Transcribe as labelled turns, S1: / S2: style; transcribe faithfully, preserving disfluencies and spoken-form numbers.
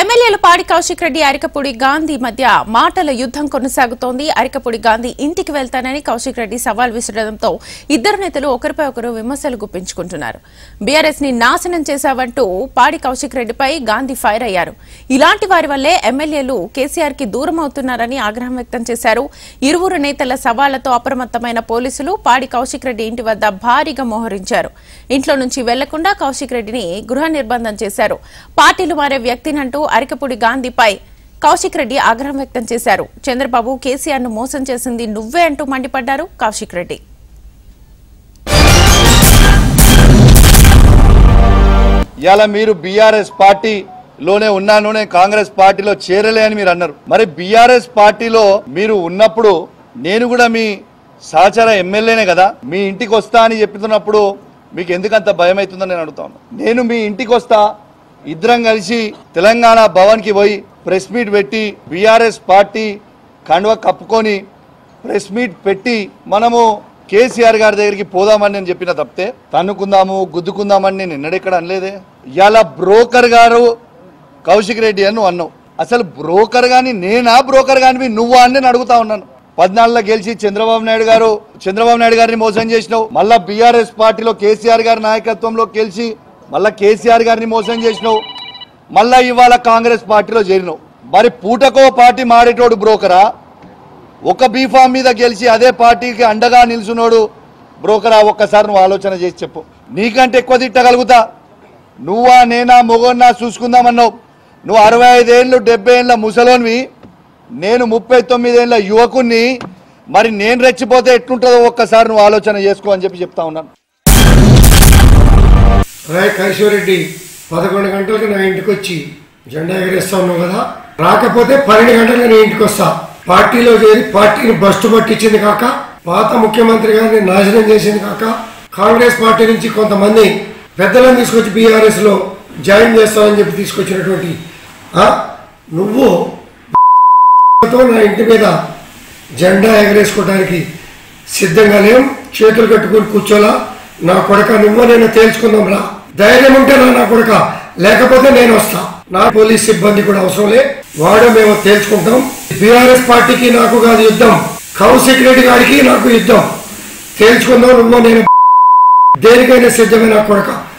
S1: ఎమ్మెల్యేల పాడి కౌశిక్ రెడ్డి అరికపూడి గాంధీ మధ్య మాటల యుద్ధం కొనసాగుతోంది. అరికపూడి గాంధీ ఇంటికి వెళ్తానని కౌశిక్ రెడ్డి సవాల్ విసరడంతో ఇద్దరు నేతలు ఒకరిపై ఒకరు విమర్శలు గుప్పించుకుంటున్నారు. బీఆర్ఎస్ ని నాశనం చేశావంటూ పాడి కౌశిక్ రెడ్డిపై గాంధీ ఫైర్ అయ్యారు. ఇలాంటి వారి వల్లే ఎమ్మెల్యేలు కేసీఆర్ కి దూరం అవుతున్నారని ఆగ్రహం వ్యక్తం చేశారు. ఇరువురు నేతల సవాళ్లతో అప్రమత్తమైన పోలీసులు పాడి కౌశిక్ రెడ్డి ఇంటి వద్ద భారీగా మోహరించారు. ఇంట్లో నుంచి వెళ్లకుండా కౌశిక్ రెడ్డిని గృహ నిర్బంధం చేశారు. పార్టీలు మారే వ్యక్తినంటూ అరికపూడి గాంధీపై కౌశిక్ రెడ్డి ఆగ్రహం వ్యక్తం చేశారు. చంద్రబాబు కేసీఆర్ ను మోసం చేసింది నువ్వే అంటూ మండిపడ్డారు కౌశిక్ రెడ్డి.
S2: ఇయాల మీరు బీఆర్ఎస్ పార్టీలోనే ఉన్నాను, నేను కాంగ్రెస్ పార్టీలో చేరలే అని మీరు అన్నారు. మరి బీఆర్ఎస్ పార్టీలో మీరు ఉన్నప్పుడు నేను కూడా మీ సహచర ఎమ్మెల్యేనే కదా, మీ ఇంటికి వస్తా అని చెప్తున్నప్పుడు మీకు ఎందుకంత భయం అవుతుందని నేను అడుగుతా ఉన్నాను. నేను మీ ఇంటికి వస్తా, ఇద్దరం కలిసి తెలంగాణ భవన్కి పోయి ప్రెస్ మీట్ పెట్టి బీఆర్ఎస్ పార్టీ కండువ కప్పుకొని ప్రెస్ మీట్ పెట్టి మనము కేసీఆర్ గారి దగ్గరికి పోదామని నేను చెప్పిన తప్పితే తన్నుకుందాము గుద్దుకుందామని నేను ఎన్నడెక్కడ అనలేదే. ఇవాళ బ్రోకర్ గారు కౌశిక్ రెడ్డి అని నువ్వు అన్నావు. అసలు బ్రోకర్ గాని నేనా, బ్రోకర్ గాని నువ్వా అని నేను అడుగుతా ఉన్నాను. పద్నాలుగులో గెలిచి చంద్రబాబు నాయుడు గారు చంద్రబాబు నాయుడు గారిని మోసం చేసినావు. మళ్ళా బీఆర్ఎస్ పార్టీలో కేసీఆర్ గారి నాయకత్వంలో గెలిచి మళ్ళా కేసీఆర్ గారిని మోసం చేసినావు. మళ్ళా ఇవాళ కాంగ్రెస్ పార్టీలో చేరినావు. మరి పూటకో పార్టీ మారేటోడు బ్రోకరా, ఒక బీఫామ్ మీద గెలిచి అదే పార్టీకి అండగా నిలుచున్నాడు బ్రోకరా? ఒక్కసారి నువ్వు ఆలోచన చేసి చెప్పు. నీకంటే ఎక్కువ తిట్టగలుగుతా. నువ్వా నేనా మొగోన్నా చూసుకుందామన్నావు. నువ్వు అరవై ఐదేళ్ళు డెబ్బై ఏళ్ళ ముసలోనివి, నేను ముప్పై తొమ్మిదేళ్ళ యువకుని. మరి నేను రెచ్చిపోతే ఎట్లుంటుందో ఒక్కసారి నువ్వు ఆలోచన చేసుకో అని చెప్పి చెప్తా ఉన్నాను.
S3: రాయ్ కైశ్వరెడ్డి పదకొండు గంటలకు నా ఇంటికి వచ్చి జెండా ఎగరేస్తా ఉన్నావు కదా, రాకపోతే పన్నెండు గంటలకు నీ ఇంటికి వస్తా. పార్టీలో చేరి పార్టీని బస్టు పట్టించింది కాక, పాత ముఖ్యమంత్రి గారిని నాశనం చేసింది కాక, కాంగ్రెస్ పార్టీ నుంచి కొంతమంది పెద్దలను తీసుకొచ్చి బీఆర్ఎస్ లో జాయిన్ చేస్తామని చెప్పి తీసుకొచ్చినటువంటి నువ్వు నా ఇంటి మీద జెండా ఎగరేసుకోవడానికి సిద్ధంగా లేం. చేతులు కట్టుకుని కూర్చోలా. నా కొడక నువ్వు నేను తేల్చుకుందాం రా, ధైర్యం ఉంటే నా నా కొడక, లేకపోతే నేను వస్తా. నా పోలీస్ సిబ్బంది కూడా అవసరం లే, వాడు మేము తేల్చుకుంటాం. బీఆర్ఎస్ పార్టీకి నాకు కాదు యుద్ధం, కౌశిక్ రెడ్డి గారికి నాకు యుద్ధం. తేల్చుకుందాం, నువ్వు నేను దేనికైనా సిద్ధమే నా కొడక.